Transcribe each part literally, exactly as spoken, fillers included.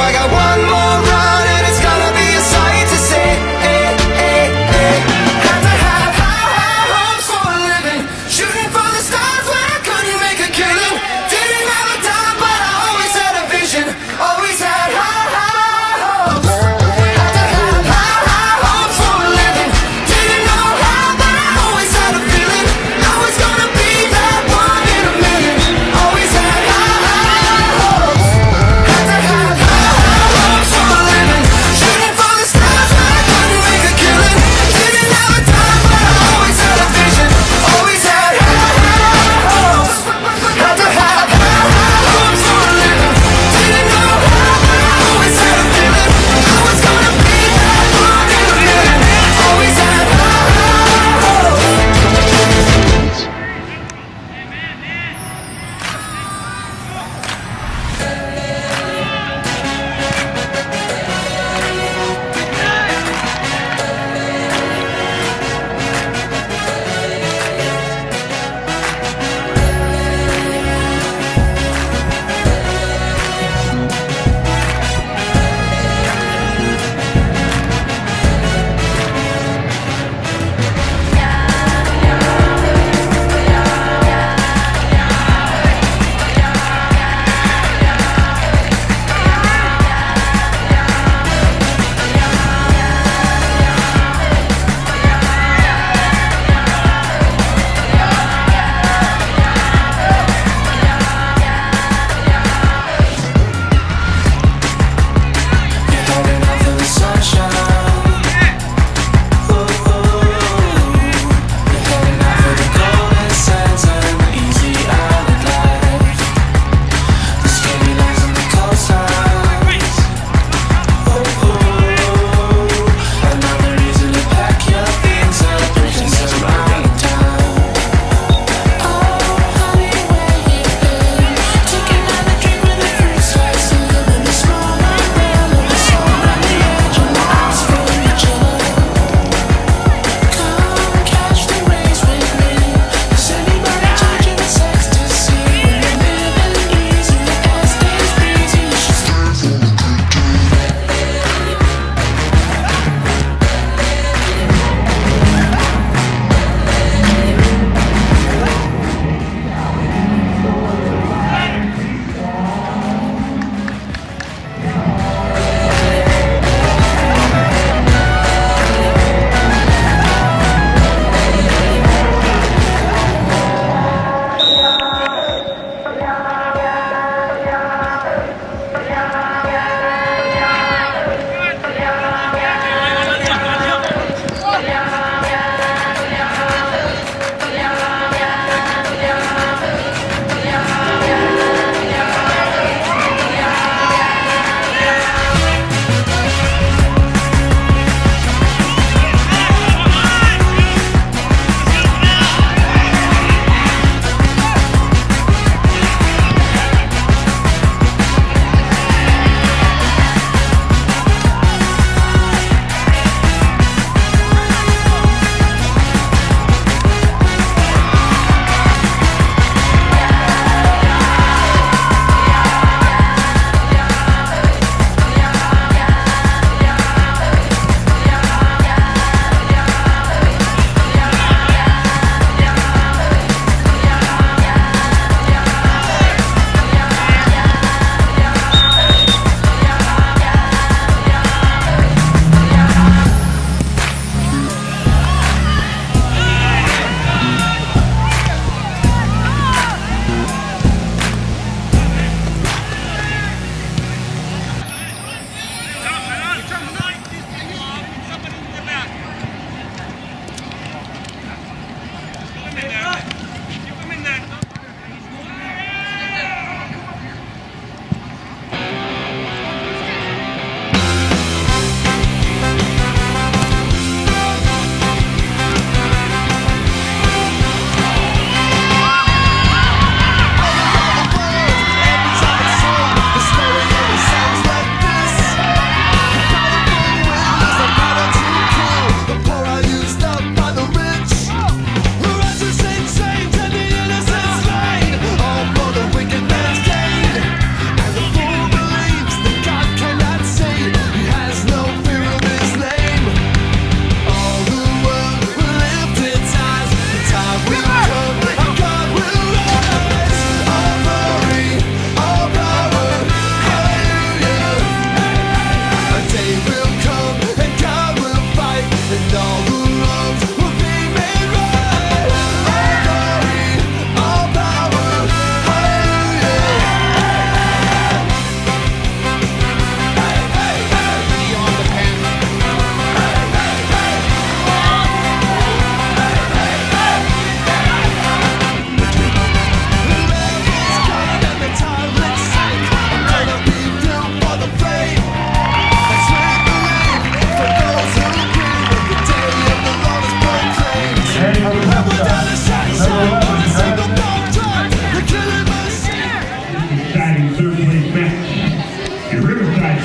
I got one more run and it's gonna be a sight to see. Had to have high, high hopes for a living, shooting for the stars when I couldn't make a killing. Didn't have a dime, but I always had a vision, always had high, high hopes. Had to have high, high hopes for a living, didn't know how, but I always had a feeling I was gonna be that one in a million. Always had high, high hopes. Had to have high, high hopes.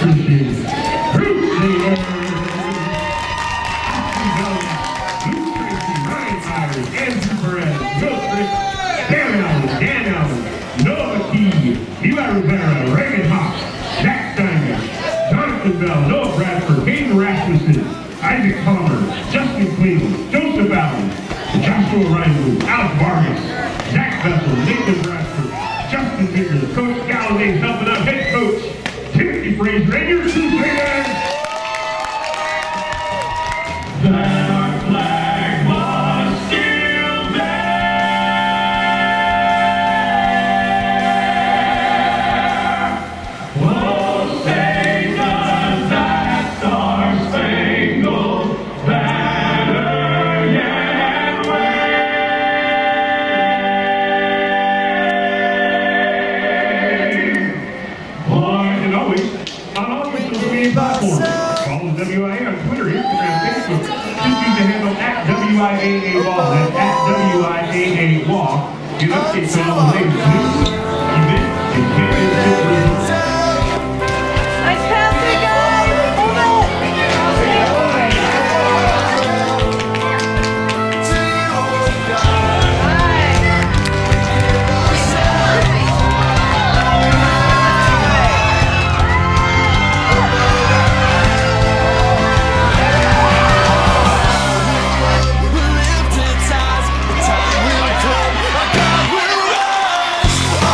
Christian. Bruce Taylor. Luke Tracy, Ryan Myers, Andrew Perez, Will Trick, Darren Allen, Dan Allen, Noah McKee, Eli Rivera, Reagan Hawk, Jack Steiner, Jonathan Bell, Noah Bradford, Hayden Rasmussen, Isaac Palmer, Justin Cleveland, Joseph Allen, Joshua Ryan, Alex Vargas, Zach Bethel, Nathan Bradford, Justin Bigger, Coach Gallaudet helping out head coach Timothy Fraser, and your Crusaders. That our flag was still there. Oh, say does that star-spangled banner yet wave? Boys and always, on all your social media platforms. Follow the W I A on Twitter, Instagram, Facebook. Just use the handle at W I A A Wall. That's at W I A A Wall. Get updates on all the latest news, events, and championship results. Nice passing, guys! Hold it! Lifted ties, the time will come, our God will rise.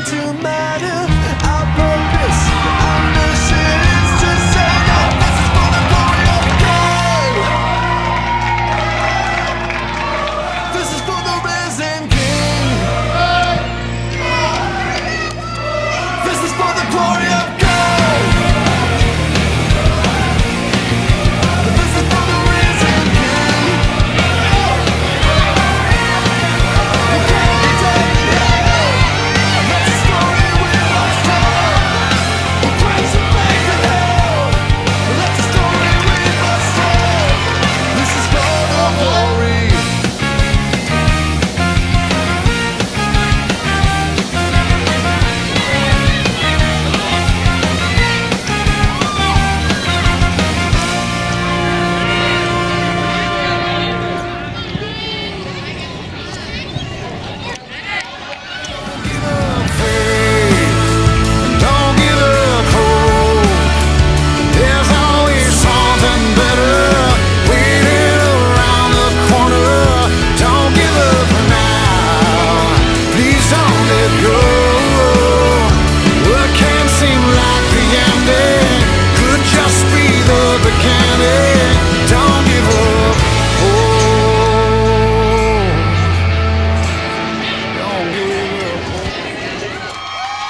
to matter. Our purpose, our mission is to say that this is for the glory of God. This is for the risen King. This is for the glory of God. This is for the risen King. You can't be taken hell. That's the story we must tell. We'll praise the faith in hell. That's the story we must tell. This is for the glory. Don't give up hope. There's always something better waiting around the corner. Don't give up now. Please don't let go. What can seem like the ending could just be the beginning. Don't give up hope. Don't give up hope.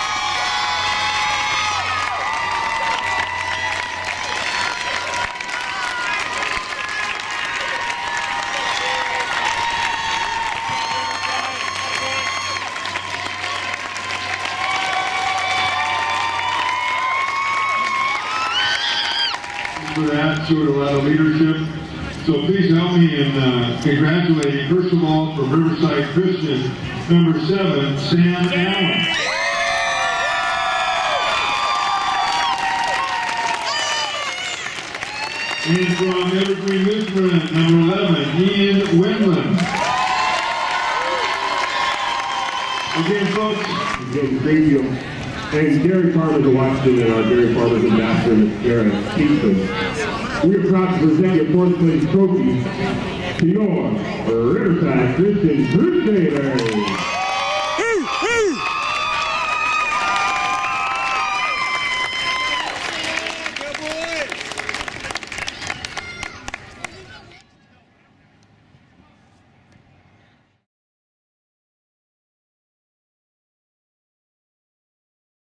For that showed a lot of leadership. So please help me in uh, congratulating, first of all, from Riverside Christian, number seven, Sam Allen. And from Evergreen Lutheran, number eleven, Ian Wendland. Again, folks. Again, thank you. And Dairy Farmers are watching, and our Dairy Farmers Ambassador, Miz Karen Kingston. We are proud to present your fourth place trophy to your Riverside Christian Crusaders.